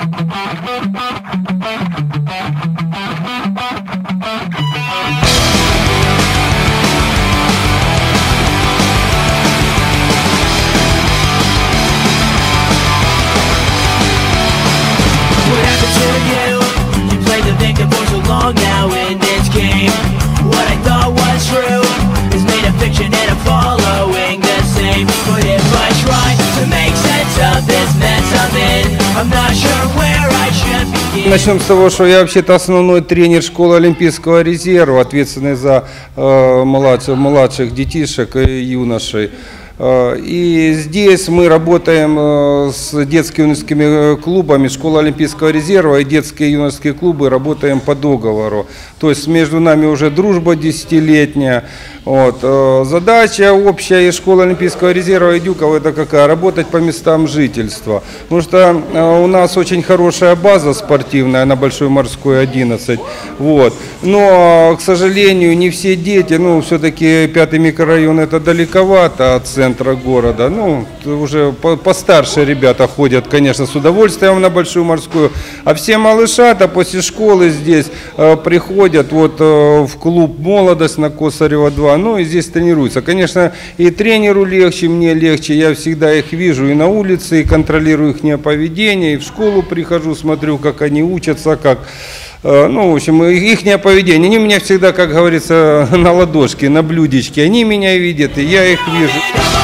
Начнем с того, что я вообще-то основной тренер школы Олимпийского резерва, ответственный за младших детишек и юношей. И здесь мы работаем с детскими юношескими клубами, школа Олимпийского резерва и детские юношеские клубы работаем по договору. То есть между нами уже дружба десятилетняя. Вот. Задача общая из школы Олимпийского резерва и Дюкова — это какая? Работать по местам жительства. Потому что у нас очень хорошая база спортивная на Большой Морской 11. Вот. Но, к сожалению, не все дети, все-таки 5-й микрорайон — это далековато от центра города. Уже постарше ребята ходят, конечно, с удовольствием на Большую Морскую. А все малышата после школы здесь приходят в клуб «Молодость» на Косарева 2. И здесь тренируются. Конечно, и тренеру легче, мне легче. Я всегда их вижу и на улице, и контролирую их поведение. И в школу прихожу, смотрю, как они учатся, как... в общем, их поведение. Они меня всегда, как говорится, на ладошке, на блюдечке. Они меня видят, и я их вижу.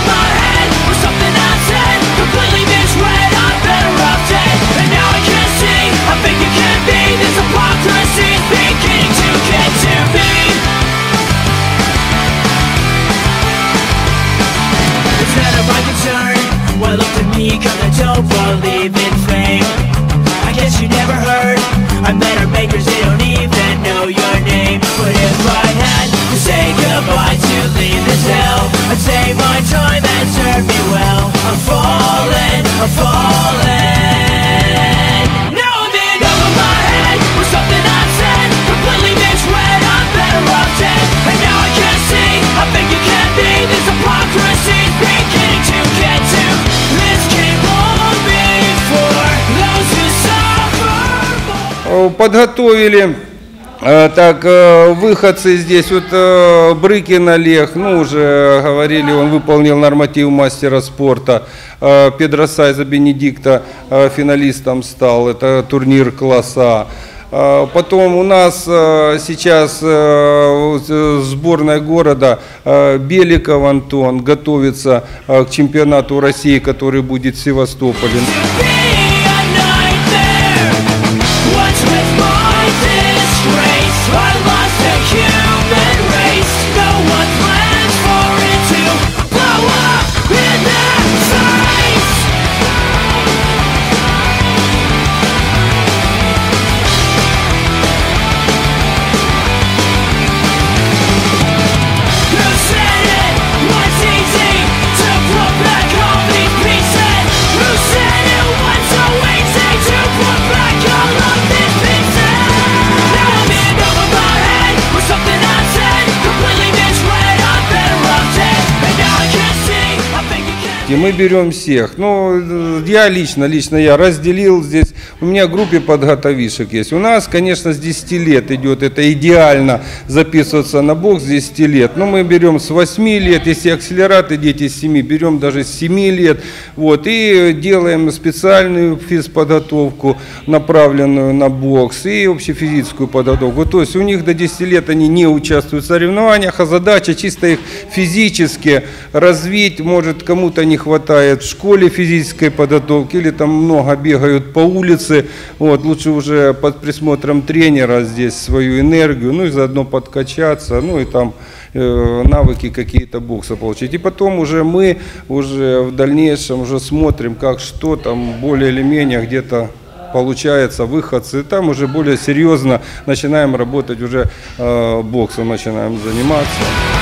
I met our makers, they don't even know your name. But if I had to say goodbye to leave this hell, I'd say my time had served me well. I'm falling, I'm falling. Now I'm in over my head with something I said, completely misread, I'm better off dead. And now I can't see, I think you can't be. This hypocrisy's beginning to get to. This came on before those who suffer. Подготовили выходцы здесь, Брыкин Олег, уже говорили, он выполнил норматив мастера спорта. Педросайза Бенедикта финалистом стал, это турнир класса А. Потом у нас сейчас сборная города Беликов Антон готовится к чемпионату России, который будет в Севастополе. Мы берем всех. Я лично я разделил здесь. У меня в группе подготовишек есть. У нас, конечно, с 10 лет идет. Это идеально записываться на бокс с 10 лет. Но мы берем с 8 лет. Если акселераты дети с 7, берем даже с 7 лет. И делаем специальную физподготовку, направленную на бокс, и общефизическую подготовку. То есть у них до 10 лет они не участвуют в соревнованиях, а задача чисто их физически развить. Может, кому-то не хватает в школе физической подготовки, или там много бегают по улице, лучше уже под присмотром тренера здесь свою энергию, и заодно подкачаться, и там навыки какие-то бокса получить. И потом уже мы в дальнейшем уже смотрим, как что там более или менее где-то получается, выходцы, там уже более серьезно начинаем работать, уже боксом начинаем заниматься.